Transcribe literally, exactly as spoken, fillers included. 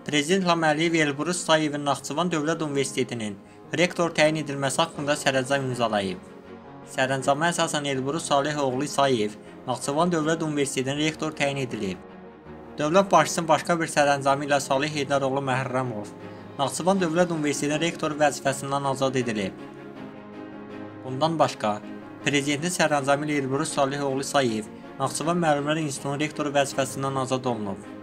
Prezident İlham Əliyev Elbrus Sayevin Naxçıvan Dövlət Universitetinin rektor təyin edilməsi haqqında sərəncam imzalayıb. Sərəncama əsasən Elbrus Salih oğlu Sayev Naxçıvan Dövlət Universitetinin rektor təyin edilib. Dövlət başçısının başqa bir sərəncamı ilə Salih Heydaroğlu Məhərrəmov Naxçıvan Dövlət Universitetinin rektor vəzifəsindən azad edilib. Bundan başqa, Prezidentin sərəncamı ilə Elbrus Salih oğlu Sayev Naxçıvan Müəllimlər İnstitutunun rektoru vəzifəsindən azad olunub.